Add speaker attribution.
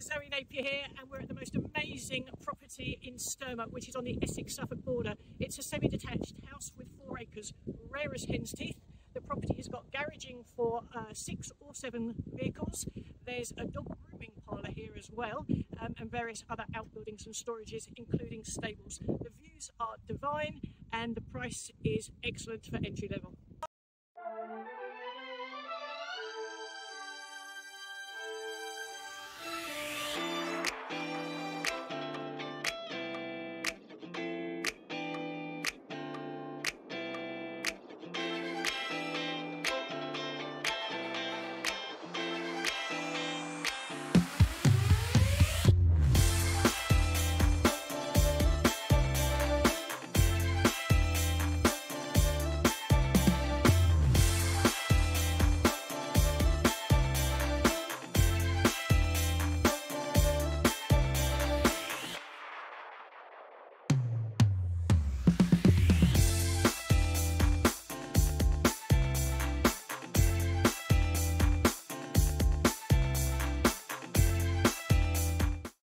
Speaker 1: Zoe Napier here, and we're at the most amazing property in Sturmer, which is on the Essex-Suffolk border. It's a semi-detached house with 4 acres, rare as hen's teeth. The property has got garaging for 6 or 7 vehicles. There's a dog grooming parlour here as well, and various other outbuildings and storages, including stables. The views are divine and the price is excellent for entry level.